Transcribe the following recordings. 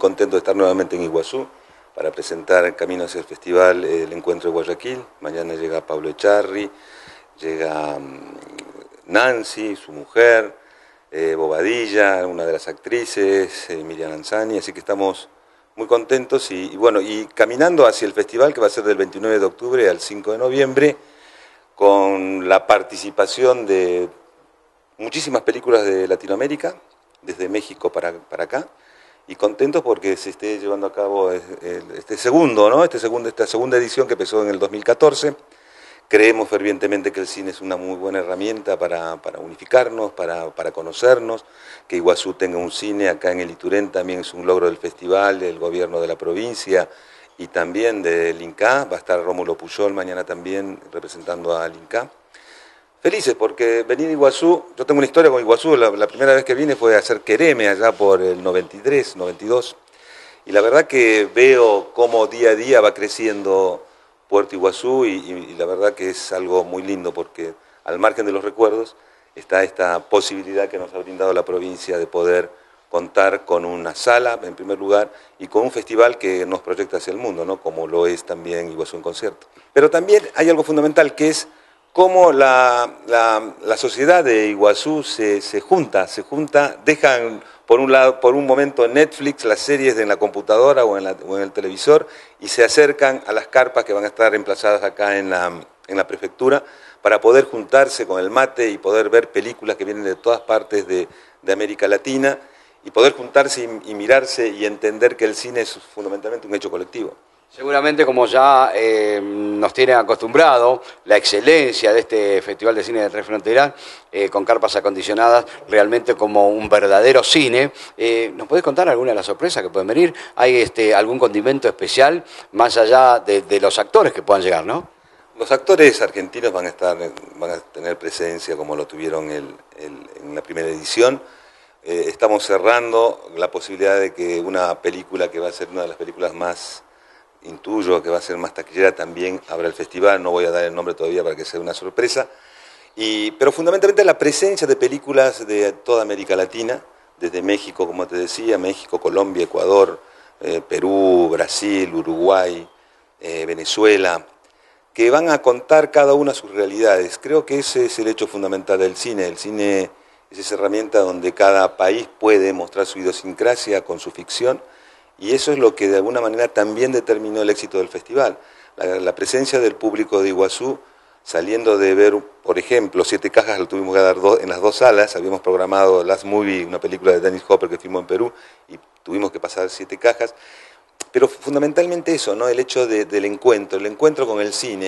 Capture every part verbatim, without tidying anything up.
contento de estar nuevamente en Iguazú para presentar Camino hacia el Festival, el Encuentro de Guayaquil. Mañana llega Pablo Echarri, llega Nancy, su mujer, eh, Bobadilla, una de las actrices, eh, Miriam Lanzani, así que estamos muy contentos y, y bueno, y caminando hacia el festival que va a ser del veintinueve de octubre al cinco de noviembre, con la participación de muchísimas películas de Latinoamérica, desde México para, para acá, y contentos porque se esté llevando a cabo este segundo, ¿no? este segundo, esta segunda edición que empezó en el dos mil catorce. Creemos fervientemente que el cine es una muy buena herramienta para, para unificarnos, para, para conocernos, que Iguazú tenga un cine acá en el Iturén también es un logro del festival, del gobierno de la provincia y también del INCA. Va a estar Rómulo Puyol mañana también representando al INCA. Felices porque venir a Iguazú, yo tengo una historia con Iguazú, la, la primera vez que vine fue a hacer Quereme allá por el noventa y tres, noventa y dos, y la verdad que veo cómo día a día va creciendo Puerto Iguazú y, y, y la verdad que es algo muy lindo porque al margen de los recuerdos está esta posibilidad que nos ha brindado la provincia de poder contar con una sala en primer lugar y con un festival que nos proyecta hacia el mundo, ¿no? Como lo es también Iguazú en Concierto. Pero también hay algo fundamental que es cómo la, la, la sociedad de Iguazú se, se junta, se junta, dejan por un lado, por un momento Netflix, las series en la computadora o en, la, o en el televisor y se acercan a las carpas que van a estar emplazadas acá en la, en la prefectura para poder juntarse con el mate y poder ver películas que vienen de todas partes de, de América Latina y poder juntarse y, y mirarse y entender que el cine es fundamentalmente un hecho colectivo. Seguramente, como ya eh, nos tiene acostumbrado la excelencia de este Festival de Cine de Tres Fronteras, eh, con carpas acondicionadas, realmente como un verdadero cine. Eh, ¿Nos podés contar alguna de las sorpresas que pueden venir? ¿Hay este, algún condimento especial, más allá de, de los actores que puedan llegar, no? Los actores argentinos van a, estar, van a tener presencia como lo tuvieron el, el, en la primera edición. Eh, estamos cerrando la posibilidad de que una película que va a ser una de las películas más... intuyo que va a ser más taquillera, también habrá el festival, no voy a dar el nombre todavía para que sea una sorpresa, y, pero fundamentalmente la presencia de películas de toda América Latina, desde México, como te decía, México, Colombia, Ecuador, eh, Perú, Brasil, Uruguay, eh, Venezuela, que van a contar cada una sus realidades. Creo que ese es el hecho fundamental del cine. El cine es esa herramienta donde cada país puede mostrar su idiosincrasia con su ficción, y eso es lo que de alguna manera también determinó el éxito del festival. La, la presencia del público de Iguazú, saliendo de ver, por ejemplo, Siete Cajas, lo tuvimos que dar do, en las dos salas, habíamos programado Last Movie, una película de Dennis Hopper que filmó en Perú, y tuvimos que pasar Siete Cajas, pero fundamentalmente eso, ¿no? El hecho de, del encuentro, el encuentro con el cine,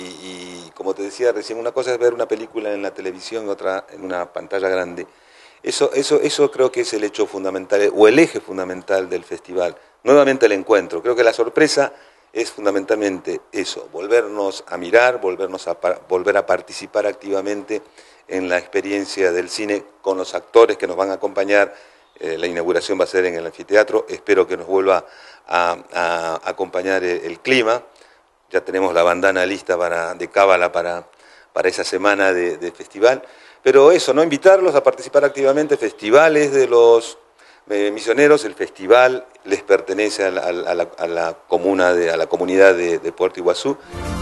y, y como te decía recién, una cosa es ver una película en la televisión y otra en una pantalla grande. Eso, eso, eso creo que es el hecho fundamental, o el eje fundamental del festival. Nuevamente el encuentro. Creo que la sorpresa es fundamentalmente eso, volvernos a mirar, volvernos a, volver a participar activamente en la experiencia del cine con los actores que nos van a acompañar. Eh, la inauguración va a ser en el anfiteatro, espero que nos vuelva a, a acompañar el, el clima. Ya tenemos la bandana lista para, de cábala para, para esa semana de, de festival. Pero eso, ¿no? Invitarlos a participar activamente, festivales de los eh, misioneros, el festival les pertenece a la, a la, a la comuna, de, a la comunidad de, de Puerto Iguazú.